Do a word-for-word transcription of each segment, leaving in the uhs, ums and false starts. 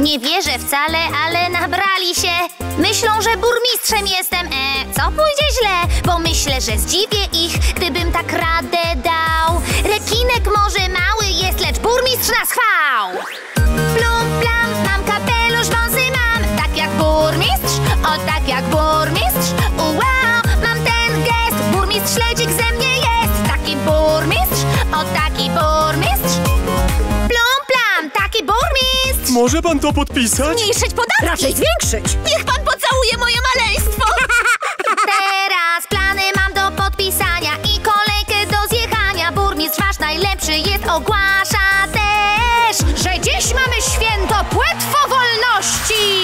Nie wierzę wcale, ale nabrali się. Myślą, że burmistrzem jestem. E, co pójdzie źle? Bo myślę, że zdziwię ich, gdybym tak radę dał. Rekinek może mały jest, lecz burmistrz nas chwał. Plum, plam, mam kapelusz, wąsy mam. Tak jak burmistrz, o tak jak burmistrz. Wow, mam ten gest, burmistrz śledzik ze mnie jest. Taki burmistrz, o taki burmistrz. Plum, plam, taki burmistrz. Może pan to podpisać? Zmniejszyć podatki. Raczej zwiększyć. Niech pan pocałuje moje maleństwo. Teraz plany mam do podpisania i kolejkę do zjechania. Burmistrz wasz najlepszy jest, ogłasza też, że dziś mamy święto płetwo wolności.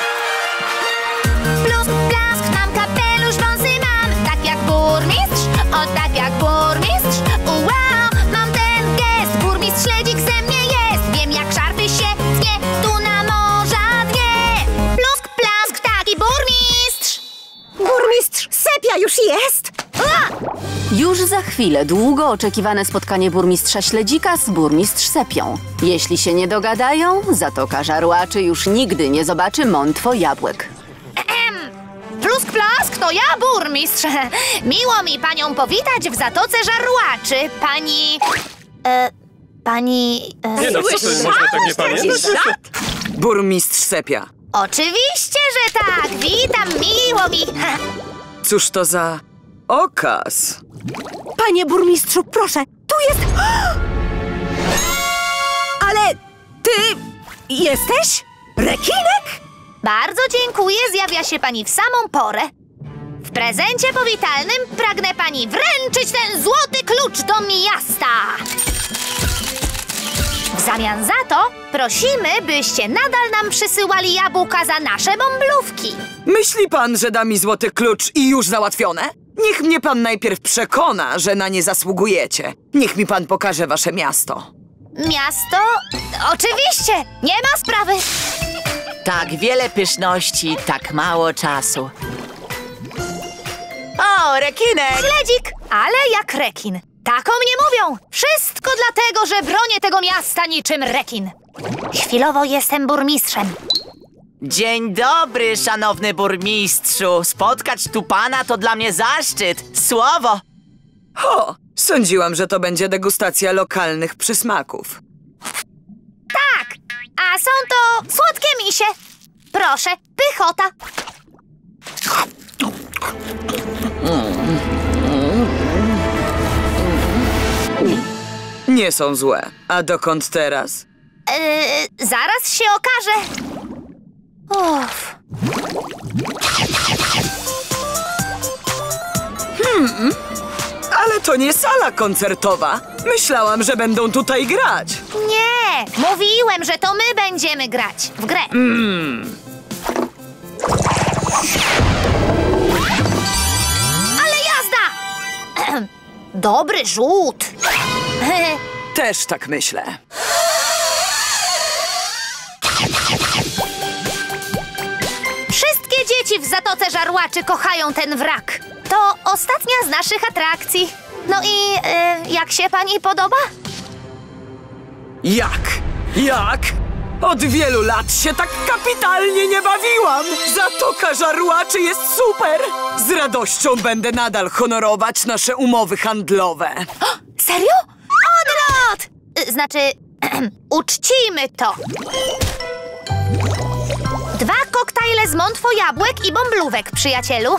Plusk, plask, mam kapelusz, wąsy mam. Tak jak burmistrz, o tak jak burmistrz. Wow, mam ten gest, burmistrz śledzik ze mnie jest. Wiem jak szarpy się tnie, tu na morza dnie. Plusk, plask, taki burmistrz. Burmistrz Sepia już jest! A! Już za chwilę długo oczekiwane spotkanie burmistrza Śledzika z burmistrz Sepią. Jeśli się nie dogadają, Zatoka Żarłaczy już nigdy nie zobaczy Montwo Jabłek. Plusk, plask, to ja, burmistrz. Miło mi panią powitać w Zatoce Żarłaczy. Pani... E, pani... E, Nie no, co ty, można tak nie pamiętać? Burmistrz Sepia. Oczywiście, że tak. Witam, miło mi. Cóż to za okaz? Panie burmistrzu, proszę, tu jest... Ale ty jesteś? Rekinek? Bardzo dziękuję, zjawia się pani w samą porę. W prezencie powitalnym pragnę pani wręczyć ten złoty klucz do miasta. W zamian za to prosimy, byście nadal nam przysyłali jabłka za nasze bąblówki. Myśli pan, że da mi złoty klucz i już załatwione? Niech mnie pan najpierw przekona, że na nie zasługujecie. Niech mi pan pokaże wasze miasto. Miasto? Oczywiście, nie ma sprawy. Tak wiele pyszności, tak mało czasu. O, rekinek! Śledzik, ale jak rekin. Tak o mnie mówią. Wszystko dlatego, że bronię tego miasta niczym rekin. Chwilowo jestem burmistrzem. Dzień dobry, szanowny burmistrzu. Spotkać tu pana to dla mnie zaszczyt. Słowo! O, sądziłam, że to będzie degustacja lokalnych przysmaków. Tak, a są to słodkie misie. Proszę, pychota. Nie są złe. A dokąd teraz? Yy, zaraz się okaże. Uff. Hmm, ale to nie sala koncertowa. Myślałam, że będą tutaj grać. Nie, mówiłem, że to my będziemy grać w grę. Mm. Ale jazda! Dobry rzut. Też tak myślę. Wszystkie dzieci w Zatoce Żarłaczy kochają ten wrak. To ostatnia z naszych atrakcji. No i yy, jak się pani podoba? Jak? Jak? Od wielu lat się tak kapitalnie nie bawiłam! Zatoka Żarłaczy jest super! Z radością będę nadal honorować nasze umowy handlowe. O, serio? Odlot! Y, Znaczy, uczcijmy to. Dwa koktajle z Montwo Jabłek i bąblówek, przyjacielu.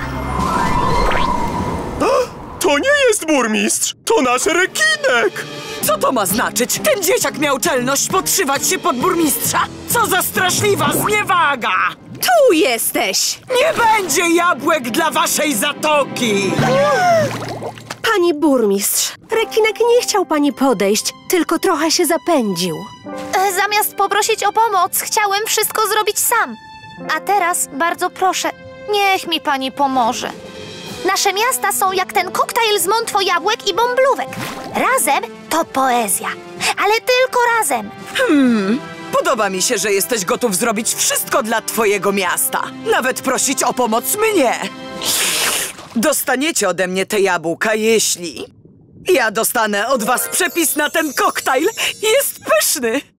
To nie jest burmistrz, to nasz rekinek! Co to ma znaczyć? Ten dzieciak miał czelność podszywać się pod burmistrza? Co za straszliwa zniewaga! Tu jesteś! Nie będzie jabłek dla waszej zatoki! Pani burmistrz, rekinek nie chciał pani podejść, tylko trochę się zapędził. E, Zamiast poprosić o pomoc, chciałem wszystko zrobić sam. A teraz bardzo proszę, niech mi pani pomoże. Nasze miasta są jak ten koktajl z Montwo Jabłek i bąblówek. Razem to poezja, ale tylko razem. Hmm, podoba mi się, że jesteś gotów zrobić wszystko dla twojego miasta. Nawet prosić o pomoc mnie. Dostaniecie ode mnie te jabłka, jeśli... ja dostanę od was przepis na ten koktajl. Jest pyszny.